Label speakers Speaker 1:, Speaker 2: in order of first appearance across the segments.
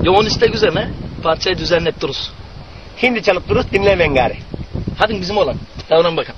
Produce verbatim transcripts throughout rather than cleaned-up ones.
Speaker 1: Yoğun istek üzerine parçayı düzenleyip dururuz.
Speaker 2: Şimdi çalıp dururuz, dinlemeyin gari.
Speaker 1: Hadi bizim olan. Davran bakalım.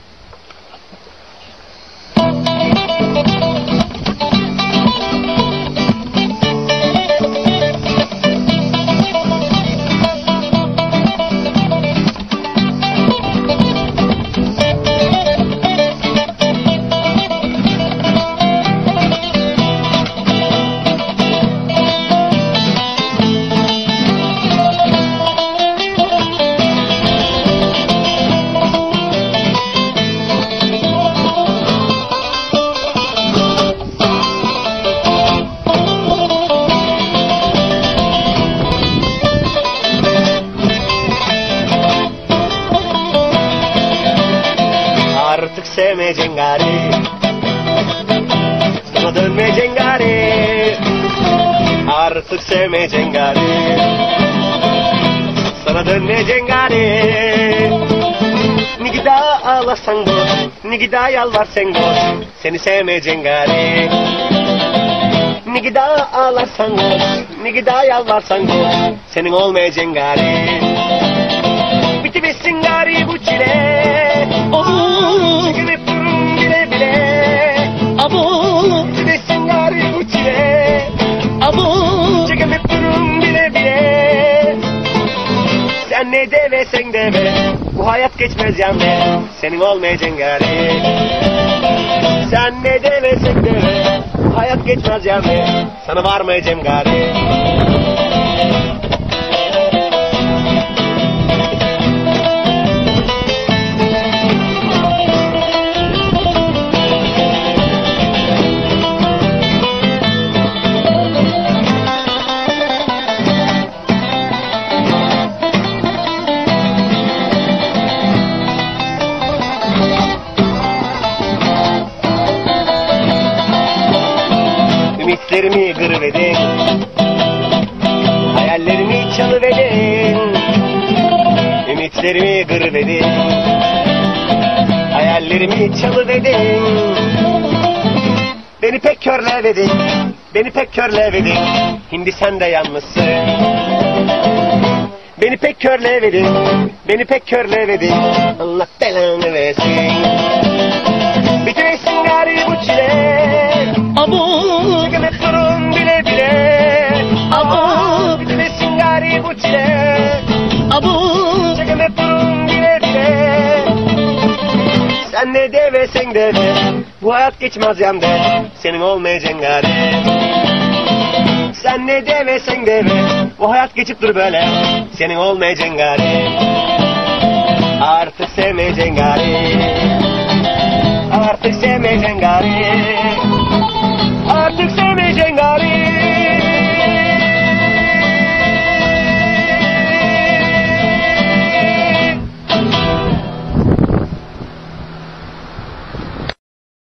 Speaker 2: Artık sevmeyeceksin gari, sana dönmeyeceksin gari. Artık sevmeyeceksin gari, sana dönmeyeceksin gari. Ne gida ağlarsan boş, ne gida yalvarsan boş, seni sevmeyeceksin gari. Ne gida ağlarsan boş, ne gida yalvarsan boş, senin olmayacaksın gari. Bitiversin gari bu çile. Çıkıp durun bile bile.
Speaker 1: Abo.
Speaker 2: Bitiversin gari bu çile.
Speaker 1: Abo.
Speaker 2: Çıkıp durun bile bile. Sen ne devesen deve, bu hayat geçmez yan be, senin olmayacaksın gari. Sen ne devesen deve, bu hayat geçmez yan be, sana varmayacağım gari. Ümitlerimi kırıvedin, hayallerimi çalıvedin. Ümitlerimi kırıvedin, hayallerimi çalıvedin. Beni pek körlevedin, beni pek körlevedin. Şimdi sen de yalnızsın. Beni pek körlevedin, beni pek körlevedin. Allah belanı versin. Bitirirsin gari bu çile.
Speaker 1: Abo.
Speaker 2: Çıkıp durun bile bile.
Speaker 1: Abo.
Speaker 2: Bitirirsin gari bu çile.
Speaker 1: Abo.
Speaker 2: Çıkıp durun bile bile. Sen ne devesen deve, bu hayat geçmez yan de, senin olmayacaksın gari. Sen ne devesen deve, bu hayat geçip dur böyle, senin olmayacaksın gari. Artık sevmeyeceksin gari. Artık sevmeyeceksin gari.